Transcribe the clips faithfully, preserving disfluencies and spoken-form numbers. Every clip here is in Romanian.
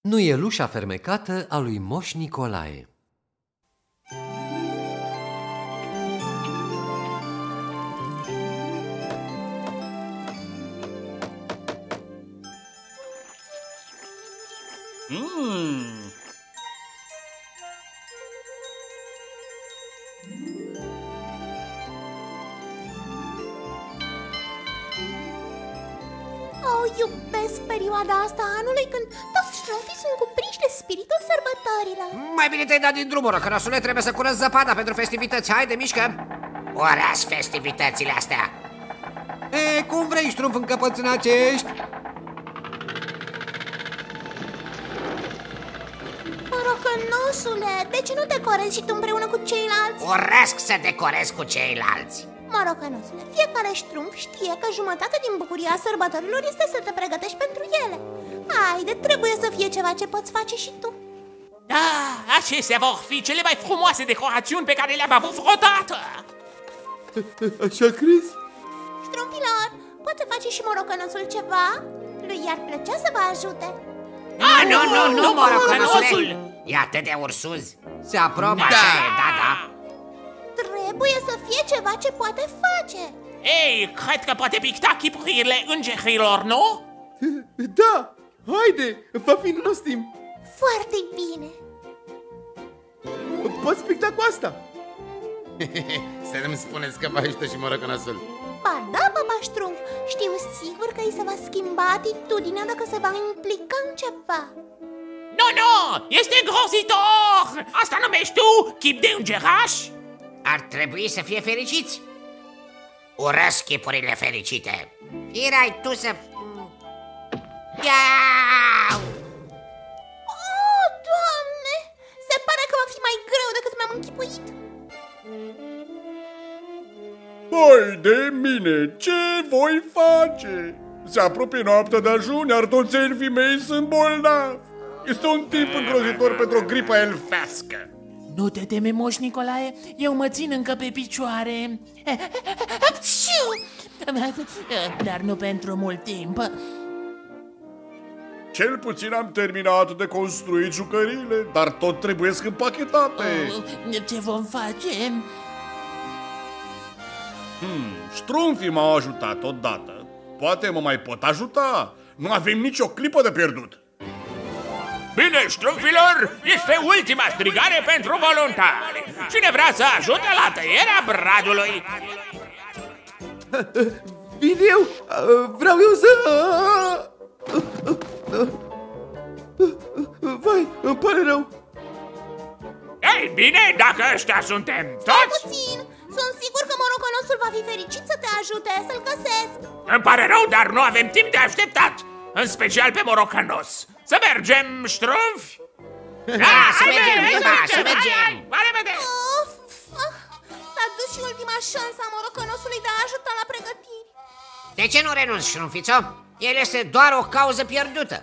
Nuielușa fermecată a lui Moș Nicolae. Mmm. Oh, iubesc perioada asta a anului când toți ștrumfii sunt cuprinși de spiritul sărbătorilor. Mai bine te-ai dat din drum, Morocănosule, trebuie să curăț zăpada pentru festivități. Haide, mișcă! Orați festivitățile astea! E, cum vrei, ștrumf încăpățânacești? Morocănosule, de ce nu decorezi și tu împreună cu ceilalți? Urăsc să decorez cu ceilalți! Morocănosule, fiecare ștrumf știe că jumătate din bucuria sărbătorilor este să te pregătești pentru ele. Haide, trebuie să fie ceva ce poți face și tu. Ah, acestea vor fi cele mai frumoase decorațiuni pe care le-am avut vreodată! Așa crezi? Ștrumfilor, poate face și Morocănosul ceva? Lui i-ar plăcea să vă ajute. Ah, nu, nu, nu, nu, Morocănosule! E atât de ursuz. Se aprobă. Așa e, da, da. Trebuie să fie ceva ce poate face. Ei, cred că poate picta chipurile îngerilor, nu? Da, haide, va fi nostim. Foarte bine. Poți picta cu asta. Să nu-mi spuneți că vă ajută și Morocănosul. Ba da, papa ștrumf, știu sigur că îi se va schimba atitudinea dacă se va implica în ceva. Nu, nu, este îngrozitor! Asta numești tu chip de îngeraș? Ar trebui să fie fericiți. Urăsc chipurile fericite. Irai tu să... Iau! Oh, Doamne! Se pare că va fi mai greu decât mi-am închipuit. Hai de mine, ce voi face? Se apropie noaptea de ajun, iar toți elfii mei sunt bolnavi. Este un timp îngrozitor pentru o gripă elfească. Nu te teme, Moș Nicolae, eu mă țin încă pe picioare. Dar nu pentru mult timp. Cel puțin am terminat de construit jucăriile, dar tot trebuiesc împachetate. Ce vom face? Hmm, ștrumfii m-au ajutat odată. Poate mă mai pot ajuta. Nu avem nicio clipă de pierdut. Bine, ștrumfilor, este ultima strigare pentru voluntari. Cine vrea să ajute la tăierea bradului? Vin eu! Vreau eu să... Vai, îmi pare rău. Ei bine, dacă ăștia suntem Stai toți... puțin! Sunt sigur că Morocănosul va fi fericit să te ajute, să-l găsesc. Îmi pare rău, dar nu avem timp de așteptat. În special pe Morocănos. Să mergem, ștrumfi? Da, să mergem, da, să mergem. La revedere! Of, s-a dus și ultima șansă a Morocănosului de a ajuta la pregătiri. De ce nu renunți, ștrumfițo? El este doar o cauză pierdută.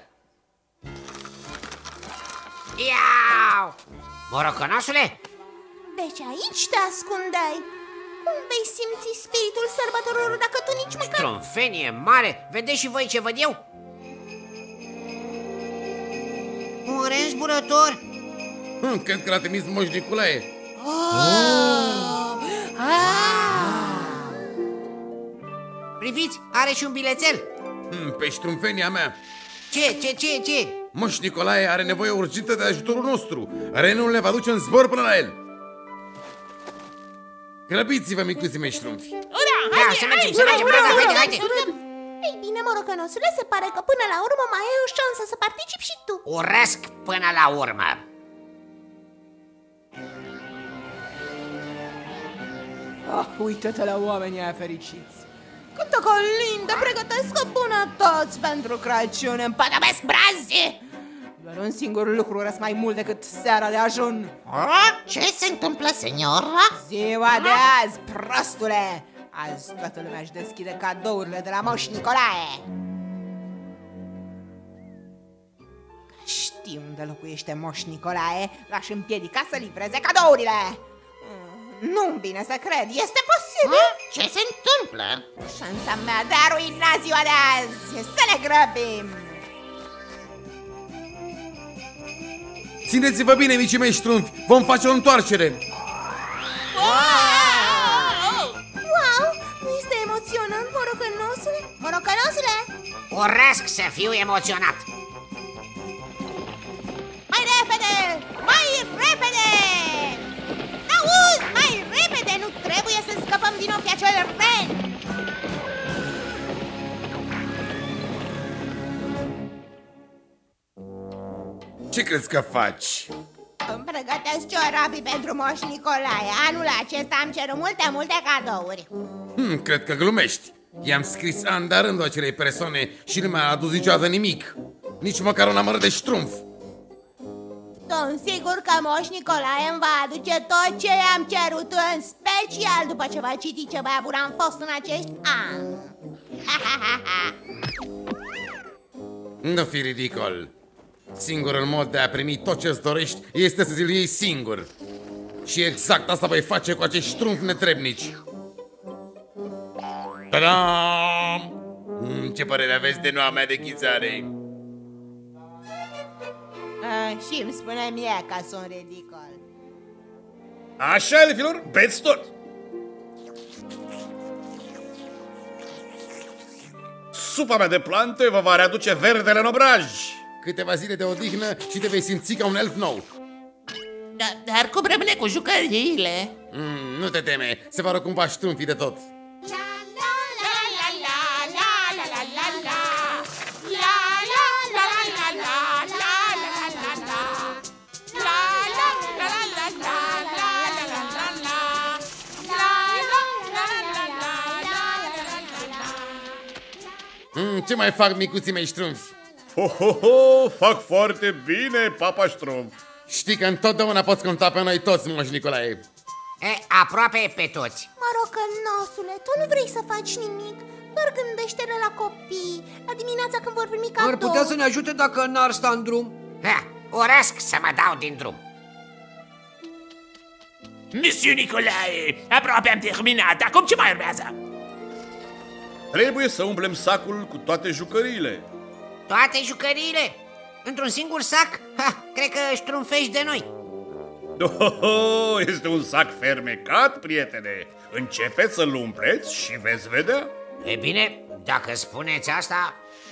Iau! Morocănosule? Deci aici te ascundeai. Cum vei simți spiritul sărbătorilor dacă tu nici măcar... Strumfenie mare, vedeți și voi ce văd eu? Un ren zburător. Hm, cred că l-a trimis Moș Nicolae. Oh! Ah! Priviți, are și un bilețel. Hm, pe ștrumfenia mea. Ce, ce, ce, ce? Moș Nicolae are nevoie urgentă de ajutorul nostru. Renul ne va duce în zbor până la el. Grăbiți-vă, micuții mei ștrumfi. Ura, Da, haide, să mergem, haide, să mergem, ura, da, ura, haide, ura. haide. Ei bine, Morocănosule, se pare că până la urmă mai ai o șansă să participi și tu. Urăsc până la urmă. Ah, uită-te la oamenii aia fericiți. Cântă colinde, pregătesc bunătăți pentru Crăciun, împădămesc brazi. Doar un singur lucru răs mai mult decât seara de ajun. Ce se întâmplă, seniora? Ziua de azi, prostule! Azi toată lumea își deschide cadourile de la Moș Nicolae. Știu unde locuiește Moș Nicolae, l-aș împiedica să livreze cadourile. Nu-mi vine să cred, este posibil? Ce se întâmplă? Șansa mea de a ruina ziua de azi, să ne grăbim. Țineți-vă bine, micii mei ștrumfi, vom face o întoarcere. Wow! Wow! Nu este emoționant, morocănosule? Morocănosule! Urăsc să fiu emoționat. Mai repede! Mai repede! Auzi, mai repede! Nu trebuie să scăpăm din ochii acel ren! Ce crezi că faci? Îmi pregătesc ciorapii pentru Moș Nicolae. Anul acesta am cerut multe, multe cadouri. Hmm, cred că glumești. I-am scris an de rândul acelei persoane și nu mi-a adus niciodată nimic. Nici măcar un amăr de ștrumf. Sunt sigur că Moș Nicolae îmi va aduce tot ce i-am cerut, în special după ce va citi ce băiat bun am fost în acești ani. Nu fi ridicol. Singurul mod de a primi tot ce-ți dorești este să ți-l iei singur. Și exact asta voi face cu acești ștrumfi netrebnici. Ta-dam! Ce părere aveți de noua mea deghizare? Și îmi spune mie că sunt ridicol. Așa, elfilor, beți tot. Supa mea de plante vă va readuce verdele în obraj. Câteva zile de odihnă și te vei simți ca un elf nou. Da, dar cum rămâne cu jucăriile? Mm, nu te teme, se va răcumpa ștrumfii de tot. Mm, ce mai fac micuții mei ștrumfi? Ho, ho, ho, fac foarte bine, papa ștrumf. Știi că întotdeauna poți conta pe noi toți, Moș Nicolae. E, aproape pe toți. Morocănosule, tu nu vrei să faci nimic. Doar gândește-le la copii, la dimineața când vor primi cadou. Ar putea să ne ajute dacă n-ar sta în drum? Ha, urăsc să mă dau din drum. Monsieur Nicolae, aproape am terminat. Acum ce mai urmează? Trebuie să umplem sacul cu toate jucăriile. Toate jucăriile? Într-un singur sac? Ha, cred că ștrumfești de noi. Oh, este un sac fermecat, prietene. Începeți să-l umpleți și veți vedea. E bine, dacă spuneți asta...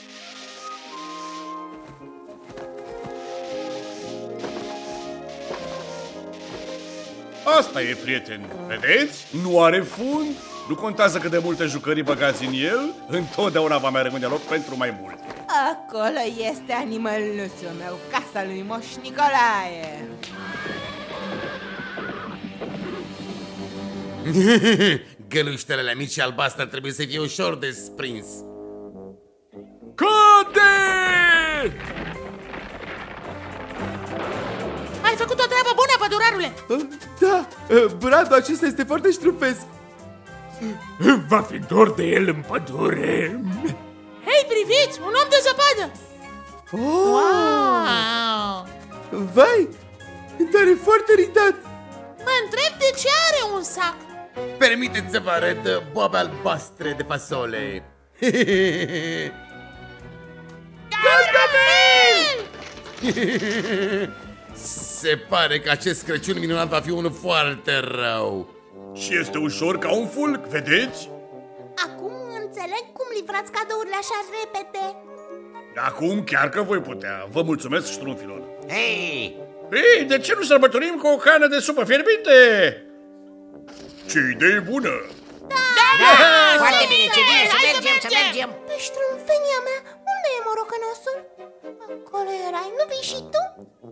Asta e, prieteni. Vedeți? Nu are fund. Nu contează cât de multe jucării băgați în el, întotdeauna va mai rămâne loc pentru mai multe. Acolo este animăluțul meu, casa lui Moș Nicolae. Găluștelele mici și albastre trebuie să fie ușor de sprins. Cade! Ai făcut o treabă bună, pădurarule! Da, bradul acesta este foarte ștrumfesc. Va fi dor de el în pădure. Hei, priviți, un om de zăpadă! Oh! Wow! Vai, dar e foarte ridat. Mă întreb de ce are un sac. Permiteți să vă arăt boabe albastre de fasole. Gargamel! Se pare că acest Crăciun minunat va fi unul foarte rău. Și este ușor ca un fulg, vedeți? Acum înțeleg cum livrați cadourile așa repede. Acum chiar că voi putea. Vă mulțumesc, ștrumfilor. Hei! Ei, de ce nu sărbătorim cu o cană de supă fierbinte? Ce idee bună! Da! Da! Foarte bine, ce bine, să mergem, să mergem! Pe ștrumfenia mea, unde e morocănosul? Acolo erai, nu vii și tu?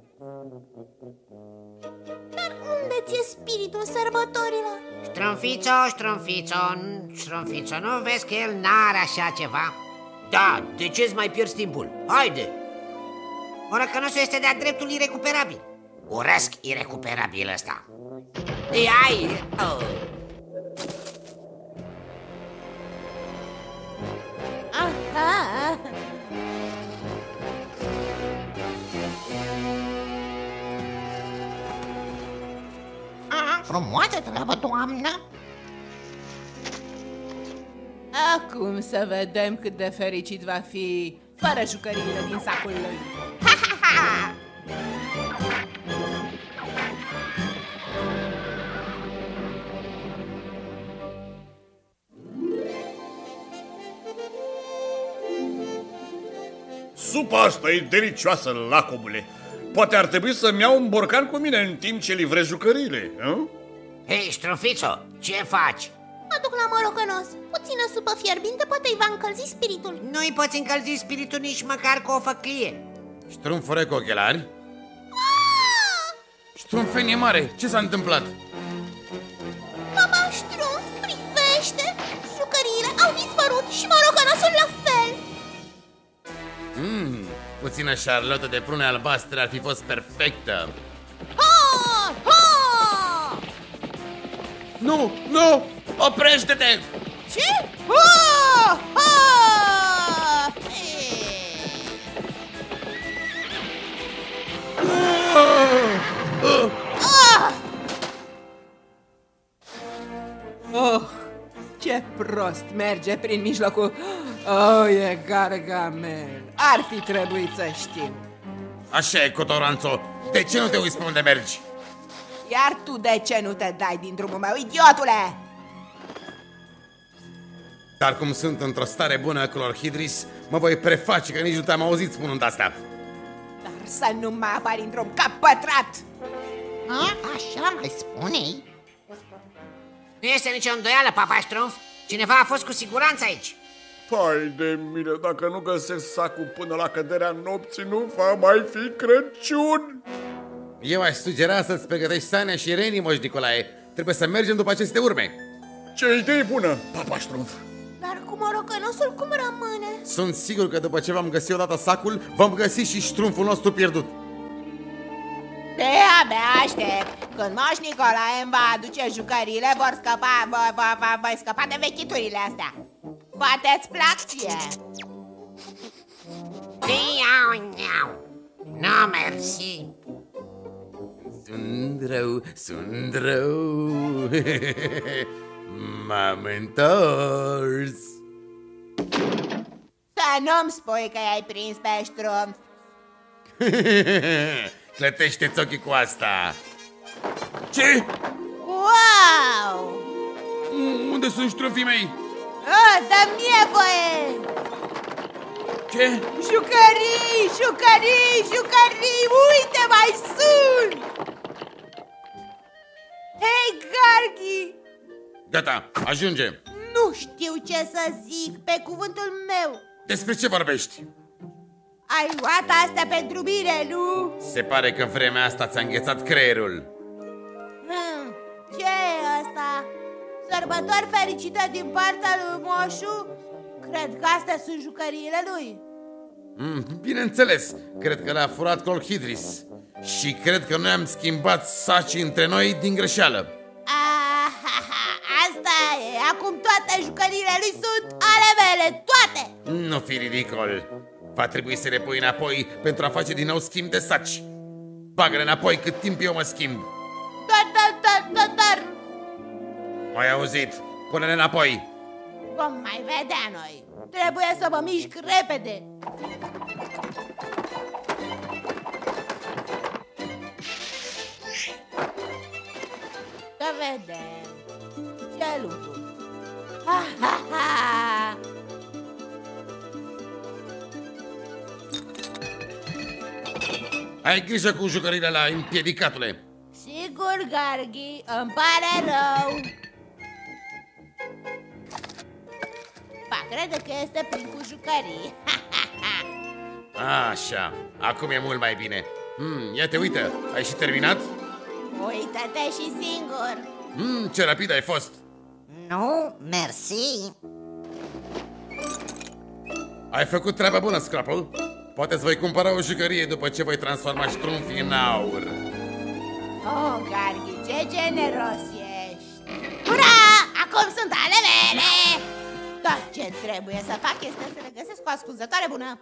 Dar unde ți-e spiritul sărbătorilor? Ștrumfițo, ștrumfițo, ștrumfițo, nu vezi că el n-are așa ceva? Da, de ce-ți mai pierzi timpul? Haide! Morocănosul este de-a dreptul irecuperabil. Urăsc irecuperabil ăsta. Ei, ai! Oh. Aha! Aha, frumoasă treabă, doamnă! Acum să vedem cât de fericit va fi fără jucăriile din sacul lui. Supa asta e delicioasă, lacomule. Poate ar trebui să-mi iau un borcan cu mine în timp ce livrez jucăriile, nu? Hei, Strunfițo, ce faci? Mă duc la morocănos. Puțină supă fierbinte poate îi va încălzi spiritul. Nu-i poți încălzi spiritul nici măcar cu o făclie. Ștrumfure cu ochelari? Ștrumfenie mare, ce s-a întâmplat? Mama Ștrumf, privește! Jucăriile au dispărut și morocănosul la fel. Mmm, puțină șarlotă de prune albastre ar fi fost perfectă. Ha! Ha! Nu, nu! Oprește-te! Ce? Ha! Ha! Ah! Oh, ce prost merge prin mijlocul. Oh, e Gargamel. Ar fi trebuit să știu. Așa e, Cotoranțo. De ce nu te uiți pe unde mergi? Iar tu de ce nu te dai din drumul meu, idiotule? Dar cum sunt într-o stare bună, Clorhidris, mă voi preface că nici nu te-am auzit spunând asta. Dar să nu mai apari în drum ca pătrat! A? Așa mai spune-i? Nu este nicio îndoială, Papa Ștrumf. Cineva a fost cu siguranță aici. Pai de mine, dacă nu găsesc sacul până la căderea nopții, nu va mai fi Crăciun! Eu aș sugera să-ți pregătești Sania și Reni, Moș Nicolae. Trebuie să mergem după aceste urme. Ce idee bună, Papa Ștrumf! Dar cu morocănosul cum rămâne? Sunt sigur că după ce vom găsi odată sacul, vom găsi și ștrumful nostru pierdut. De-abia aștept. Când Moș Nicolae îmi va aduce jucăriile, vor scăpa, voi, voi, voi, voi scăpa de vechiturile astea. Poate-ți plac ție. Miau, miau. Nu, mersi. Sunt rău, sunt rău. M-am întors. Să nu-mi spui că i-ai prins pe Ștrumf. Clătește-ți ochii cu asta. Ce? Wow! Unde sunt ștrumfii mei? Ah, dă mie voie! Ce? Jucării, jucării, jucării, uite, mai sunt! Hei, Gargi! Gata, ajunge. Nu știu ce să zic, pe cuvântul meu. Despre ce vorbești? Ai luat astea pentru mine, nu? Se pare că vremea asta ți-a înghețat creierul. Hmm, ce e asta? Sărbători fericite din partea lui Moșu? Cred că astea sunt jucăriile lui. Mm, bineînțeles, cred că le-a furat Clorhidris. Și cred că noi am schimbat sacii între noi din greșeală. Ah, ha, ha, asta e. Acum toate jucăriile lui sunt ale mele, toate. Nu fi ridicol. Va trebui să le pui înapoi pentru a face din nou schimb de saci. Bagă-le înapoi cât timp eu mă schimb. Dar, dar, dar, dar, dar. M-ai auzit? Pune-le înapoi. Vom mai vedea noi. Trebuie să mă mișc repede. Să vedem. Ce lucru? Ha, ha, ha. Ai grijă cu jucările la împiedicatule. Sigur, Gargi, îmi pare rău. Ba, crede că este plin cu jucării. Așa, acum e mult mai bine. Hmm, ia te uită, ai și terminat? Uită-te și singur. Hmm, ce rapid ai fost. Nu, mersi. Ai făcut treaba bună, Scrapple. Poate îți voi cumpăra o jucărie după ce voi transforma ștrumfii în aur. Oh, Gargi, ce generos ești. Ura! Acum sunt ale mele! Tot ce trebuie să fac este să le găsesc o ascunzătoare bună.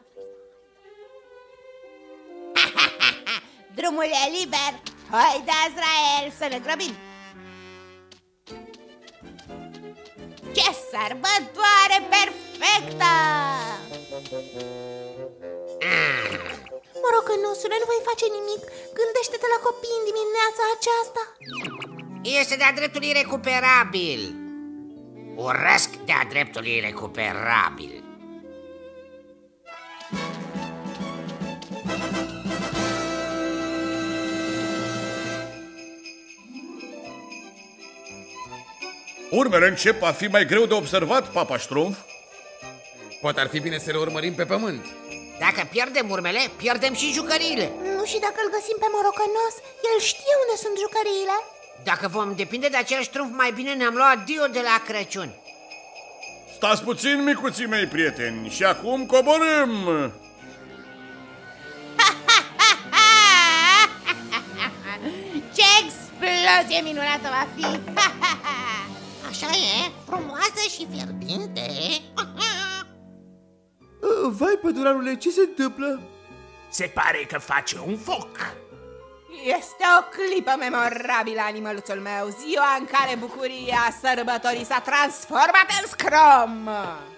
Drumul e liber. Hai de Azrael, să ne grăbim. Ce sărbătoare perfectă! Morocănos, Morocănosule, nu voi face nimic. Gândește-te la copii în dimineața aceasta. Este de-a dreptul irecuperabil. Urăsc de-a dreptul irecuperabil. Urmele încep a fi mai greu de observat, Papa Ștrumf. Poate ar fi bine să le urmărim pe pământ. Dacă pierdem urmele, pierdem și jucăriile. Nu, și dacă îl găsim pe Morocănos, el știe unde sunt jucăriile. Dacă vom depinde de acel ștrumf, mai bine ne-am luat dio de la Crăciun. Stați puțin, micuții mei prieteni, și acum coborâm! Ce explozie minunată va fi! Așa e, frumoasă și fierbinte. Vai, pădurarule, ce se întâmplă? Se pare că face un foc. Este o clipă memorabilă, animăluțul meu, ziua în care bucuria sărbătorii s-a transformat în scrom.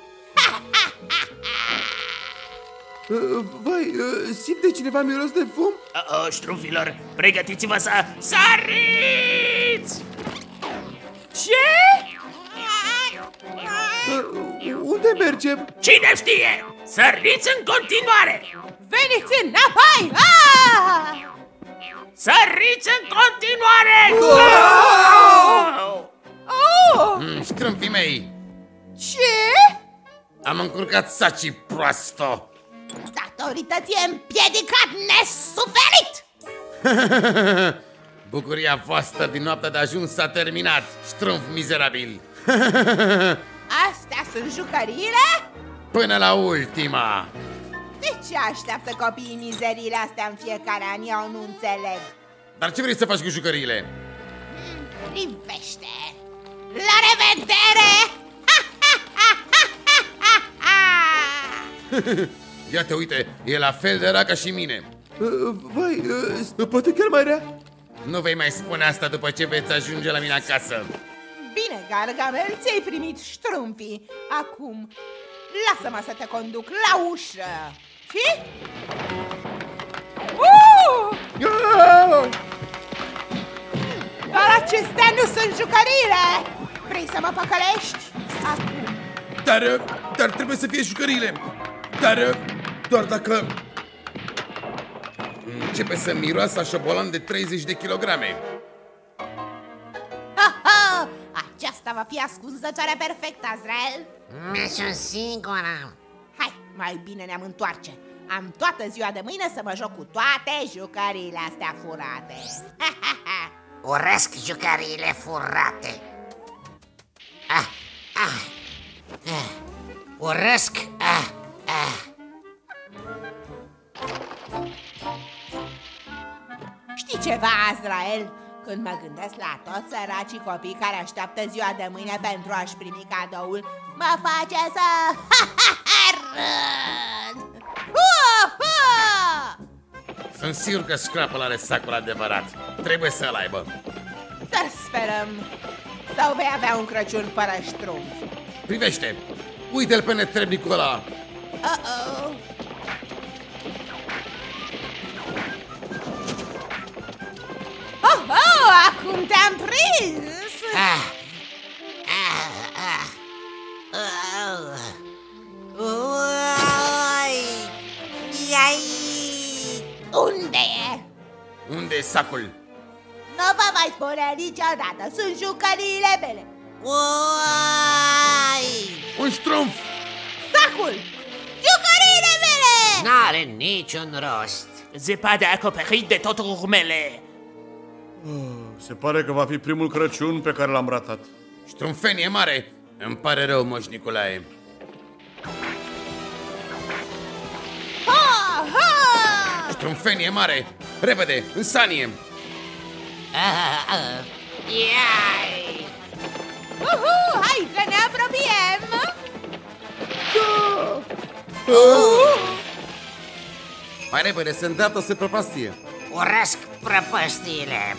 Vai, simte cineva miros de fum? Uh-oh, ștrumfilor, pregătiți-vă să sariți! Ce? Unde mergem? Cine știe? Săriți în continuare! Veniți înapoi! Ah! Săriți în continuare! Oh! Oh! Mm, Ștrâmfii mei! Ce? Am încurcat sacii, proasto! Datorită ție împiedicat nesuferit! Bucuria voastră din noaptea de ajuns s-a terminat, ștrumf mizerabil! Astea sunt jucăriile? Până la ultima! De ce așteaptă copiii mizeriile astea în fiecare an? Eu nu înțeleg. Dar ce vrei să faci cu jucăriile? Privește! La revedere! Iată, uite, e la fel de rea ca și mine. Vai, poate chiar mai rea? Nu vei mai spune asta după ce veți ajunge la mine acasă. Bine, Gargamel, ți-ai primit ștrumpii. Acum, lasă-mă să te conduc la ușă. Și? Uh! Dar acestea nu sunt jucăriile. Vrei să mă păcălești? Acum. Dar, dar trebuie să fie jucăriile. Dar, doar dacă... Începe să miroasă a șobolan de treizeci de kilograme. Ha-ha! Aceasta va fi ascunzătoarea perfectă, Azrael. Sunt singură. Hai, mai bine ne-am întoarce. Am toată ziua de mâine să mă joc cu toate jucăriile astea furate. Urăsc jucăriile furate. Ah, ah, ah. Urăsc ah, ah. Știi ceva, Azrael? Când mă gândesc la toți săracii copii care așteaptă ziua de mâine pentru a-și primi cadoul, mă face să... râd! Sunt sigur că Scrapple are sacul adevărat. Trebuie să-l aibă. Să sperăm. Sau vei avea un Crăciun fără ștrumf. Privește! Uite-l pe netrebnicul ăla! Uh-oh! Oh, oh, acum te-am prins! Ah, ah, ah. Oh. Ui. Iai. Unde e? Unde e sacul? Nu vă mai spune niciodată, sunt jucăriile mele. Ui. Un ștrumf! Sacul! Jucăriile mele! N-are niciun rost. Zăpada acoperit de tot urmele. Se pare că va fi primul Crăciun pe care l-am ratat. Ștrumfenie mare! Îmi pare rău, Moș Nicolae. Ha, ha! Ștrumfenie mare! Repede, în sanie! Ah, ah. Iai. Uhu, hai să ne apropiem! Mai repede, se îndreaptă spre prăpastie. Urăsc prăpăstiile.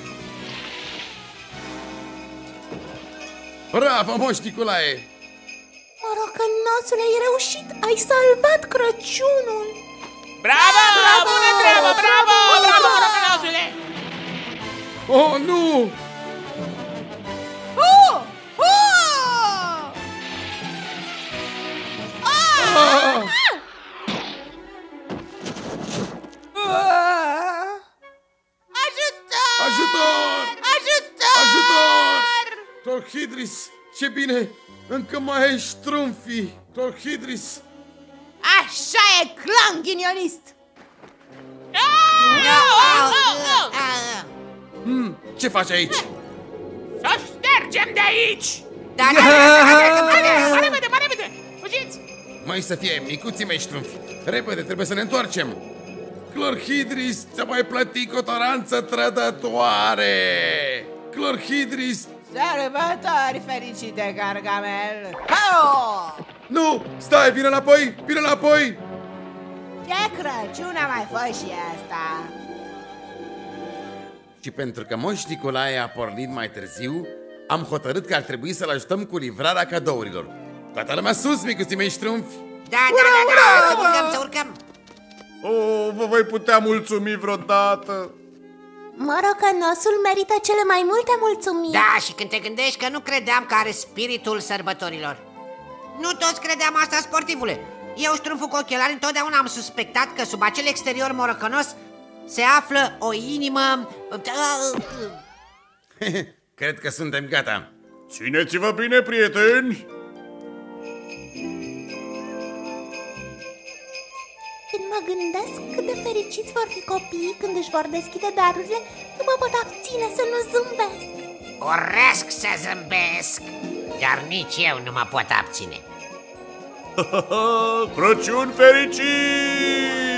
Bravo, Moș Nicolae! Morocănosule, ai reușit, ai salvat Crăciunul! Bravo! Bravo! Bună treabă! Bravo! Clorhidris, ce bine! Încă mai ai ștrumfii! Clorhidris! Așa e, clan ghinionist! Hmm, ce faci aici? Să ștergem de aici! Da, da, da, Mai repede, mai repede! Fugiți! Mai să fie, micuții mei ștrumfi. Repede, trebuie să ne întoarcem. Clorhidris, ți-a mai plătit cotoranță trădătoare! Clorhidris! Sărbători fericite, Gargamel! Ho! Nu! Stai, vine înapoi! Vine înapoi! Ce Crăciun a mai fost și asta? Și pentru că Moș Nicolae a pornit mai târziu, am hotărât că ar trebui să-l ajutăm cu livrarea cadourilor. Toată lumea sus, micuții mei ștrumfi! Da, da, da, da, să urcăm, să urcăm! Oh, vă voi putea mulțumi vreodată. Morocănosul merită cele mai multe mulțumiri. Da, și când te gândești că nu credeam că are spiritul sărbătorilor. Nu toți credeam asta, sportivule. Eu, ștrumful cu ochelari, întotdeauna am suspectat că sub acel exterior morocănos se află o inimă... Cred că suntem gata. Țineți-vă bine, prieteni. Când mă gândesc cât de fericiți vor fi copiii când își vor deschide darurile, nu mă pot abține să nu zâmbesc. Urăsc să zâmbesc, dar nici eu nu mă pot abține. Crăciun fericit!